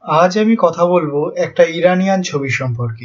আজ আমি কথা বলবো একটা ইরানিয়ান ছবি সম্পর্কে।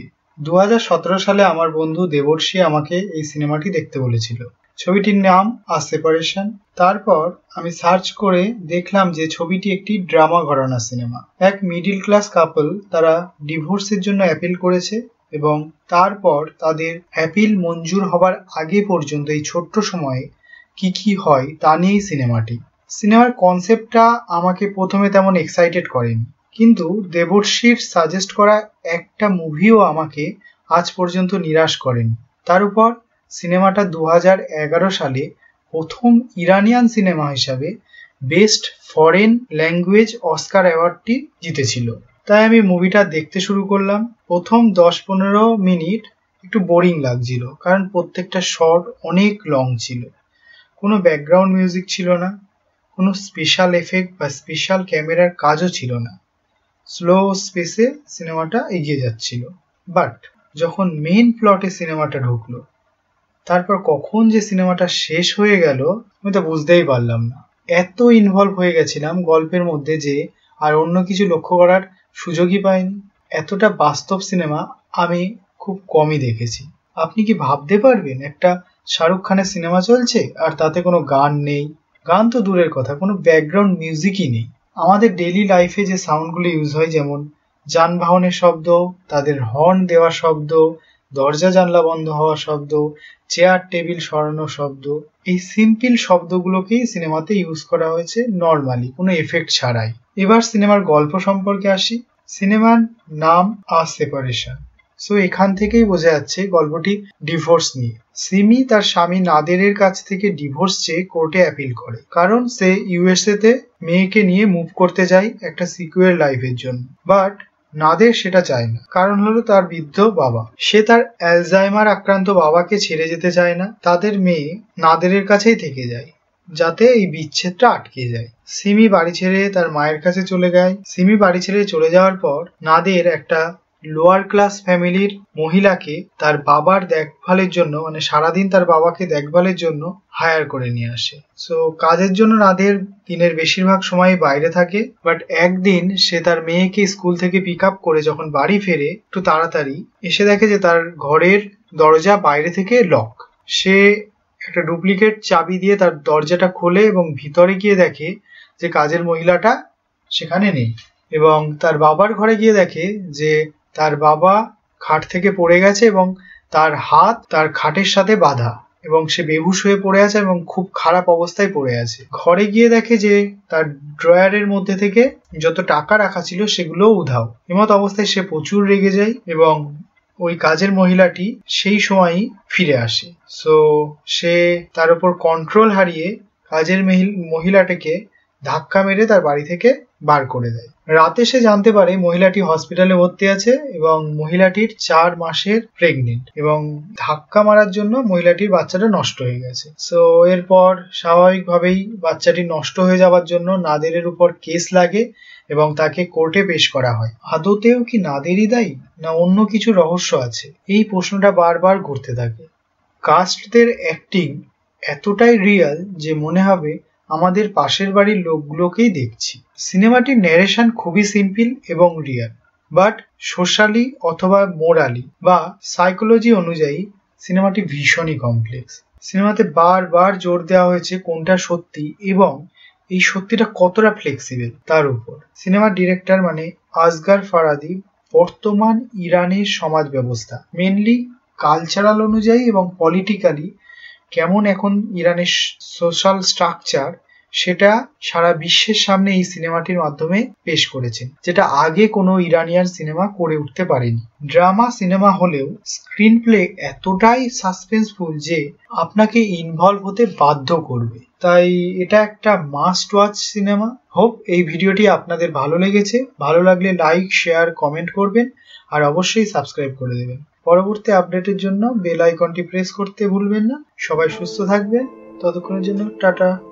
2017 সালে আমার বন্ধু দেবর্ষী আমাকে এই সিনেমাটি দেখতে বলেছিল। ছবিটির নাম আ সেপারেশন। তারপর আমি সার্চ করে দেখলাম যে ছবিটি একটি ড্রামা ঘরানা সিনেমা। এক মিডল ক্লাস কাপল তারা ডিভোর্সের জন্য অ্যাপিল করেছে এবং তারপর তাদের অ্যাপিল মঞ্জুর হবার আগে পর্যন্ত এই ছোট্ট সময়ে কি কি হয় তা নিয়েই সিনেমাটি। সিনেমার কনসেপ্টটা আমাকে প্রথমে তেমন এক্সাইটেড করেনি, কিন্তু দেবর্ষীর সাজেস্ট করা একটা মুভিও আমাকে আজ পর্যন্ত নিরাশ করেনি। তার উপর সিনেমাটা 2011 সালে প্রথম ইরানিয়ান সিনেমা হিসাবে বেস্ট ফরেন ল্যাঙ্গুয়েজ অস্কার অ্যাওয়ার্ডটি জিতেছিল। তাই আমি মুভিটা দেখতে শুরু করলাম। প্রথম 10-15 মিনিট একটু বোরিং লাগছিল, কারণ প্রত্যেকটা শট অনেক লং ছিল। কোনো ব্যাকগ্রাউন্ড মিউজিক ছিল না, কোনো স্পেশাল এফেক্ট বা স্পেশাল ক্যামেরার কাজও ছিল না। স্লো স্পেসে সিনেমাটা এগিয়ে যাচ্ছিল। বাট যখন মেইন প্লটে সিনেমাটা ঢুকলো, তারপর কখন যে সিনেমাটা শেষ হয়ে গেল আমি তা বুঝতেই পারলাম না। এত ইনভলভ হয়ে গেছিলাম গল্পের মধ্যে যে আর অন্য কিছু লক্ষ্য করার সুযোগই পাইনি। এতটা বাস্তব সিনেমা আমি খুব কমই দেখেছি। আপনি কি ভাবতে পারবেন একটা শাহরুখ খানের সিনেমা চলছে আর তাতে কোনো গান নেই? গান তো দূরের কথা, কোনো ব্যাকগ্রাউন্ড মিউজিকই নেই। আমাদের ডেইলি লাইফে যে সাউন্ডগুলো ইউজ হয়, যেমন যানবাহনের শব্দ, তাদের হর্ন দেওয়া শব্দ, দরজা জানলা বন্ধ হওয়া শব্দ, চেয়ার টেবিল সরানোর শব্দ, এই সিম্পল শব্দগুলোকেই সিনেমাতে ইউজ করা হয়েছে নর্মালি, কোনো এফেক্ট ছাড়াই। এবার সিনেমার গল্প সম্পর্কে আসি। সিনেমার নাম আ সেপারেশন। সো এখান থেকেই বোঝা যাচ্ছে গল্পটি ডিভোর্স নিয়ে। সিমি তার স্বামী নাদেরের কাছ থেকে ডিভোর্স চেয়ে কোর্টে অ্যাপিল করে, কারণ সে ইউএসএ তে মেয়েকে নিয়ে মুভ করতে যায় একটা সিকিউর লাইফের জন্য। বাট নাদের সেটা চায় না, কারণ হলো তার বৃদ্ধ বাবা। সে তার অ্যালজাইমার আক্রান্ত বাবাকে ছেড়ে যেতে চায় না। তাদের মেয়ে নাদেরের কাছেই থেকে যায়, যাতে এই বিচ্ছেদটা আটকে যায়। সিমি বাড়ি ছেড়ে তার মায়ের কাছে চলে যায়। সিমি বাড়ি ছেড়ে চলে যাওয়ার পর নাদের একটা লোয়ার ক্লাস ফ্যামিলির মহিলাকে তার বাবার দেখভালের জন্য, মানে সারাদিন তার বাবাকে দেখভালের জন্য হায়ার করে নিয়ে আসে। সো কাজের জন্য নাদের দিনের বেশিরভাগ সময় বাইরে থাকে। বাট একদিন সে তার মেয়েকে স্কুল থেকে পিক আপ করে যখন বাড়ি ফেরে একটু তাড়াতাড়ি, এসে দেখে যে তার ঘরের দরজা বাইরে থেকে লক। সে একটা ডুপ্লিকেট চাবি দিয়ে তার দরজাটা খোলে এবং ভিতরে গিয়ে দেখে যে কাজের মহিলাটা সেখানে নেই। এবং তার বাবার ঘরে গিয়ে দেখে যে তার বাবা খাট থেকে পড়ে গেছে এবং তার হাত তার খাটের সাথে বাঁধা, এবং সে বেহুশ হয়ে পড়ে আছে এবং খুব খারাপ অবস্থায় পড়ে আছে। ঘরে গিয়ে দেখে যে তার ড্রয়ারের মধ্যে থেকে যত টাকা রাখা ছিল সেগুলোও উধাও। এমত অবস্থায় সে প্রচুর রেগে যায় এবং ওই কাজের মহিলাটি সেই সময়ই ফিরে আসে। সো সে তার উপর কন্ট্রোল হারিয়ে কাজের মহিলাটাকে ধাক্কা মেরে তার বাড়ি থেকে বার করে দেয়। রাতে সে জানতে পারে মহিলাটি হসপিটালে ভর্তি আছে এবং মহিলাটির 4 মাসের প্রেগনেন্ট, এবং ধাক্কা মারার জন্য মহিলাটির বাচ্চাটা নষ্ট হয়ে গেছে। সো এরপর স্বাভাবিকভাবেই বাচ্চাটি নষ্ট হয়ে যাওয়ার জন্য নাদেরের উপর কেস লাগে এবং তাকে কোর্টে পেশ করা হয়। আদতেও কি নাদেরই দায়ী, না অন্য কিছু রহস্য আছে? এই প্রশ্নটা বারবার ঘুরতে থাকে। কাস্টদের অ্যাক্টিং এতটাই রিয়েল যে মনে হবে আমাদের পাশের বাড়ির লোকগুলোকেই দেখছি। সিনেমাটির ন্যারেশন খুবই সিম্পল এবং রিয়েল, বাট সোশ্যালি অথবা মোরালি বা সাইকোলজি অনুযায়ী সিনেমাটি ভীষণই কমপ্লেক্স। সিনেমাতে বারবার জোর দেওয়া হয়েছে কোনটা সত্যি এবং এই সত্যিটা কতটা ফ্লেক্সিবল তার উপর। সিনেমার ডিরেক্টর মানে আসগার ফারাদি বর্তমান ইরানের সমাজ ব্যবস্থা, মেনলি কালচারাল অনুযায়ী এবং পলিটিক্যালি কেমন এখন ইরানের সোশ্যাল স্ট্রাকচার, সেটা সারা বিশ্বের সামনে এই সিনেমাটির মাধ্যমে পেশ করেছেন, যেটা আগে কোনো ইরানিয়ান সিনেমা করে উঠতে পারেনি। ড্রামা সিনেমা হলেও স্ক্রিন প্লে এতটাই সাসপেন্সফুল যে আপনাকে ইনভলভ হতে বাধ্য করবে। তাই এটা একটা মাস্ট ওয়াচ সিনেমা। হোপ এই ভিডিওটি আপনাদের ভালো লেগেছে। ভালো লাগলে লাইক, শেয়ার, কমেন্ট করবেন আর অবশ্যই সাবস্ক্রাইব করে দেবেন। পরবর্তী আপডেটের জন্য বেল আইকনটি প্রেস করতে ভুলবেন না। সবাই সুস্থ থাকবেন, ততক্ষণের জন্য টাটা।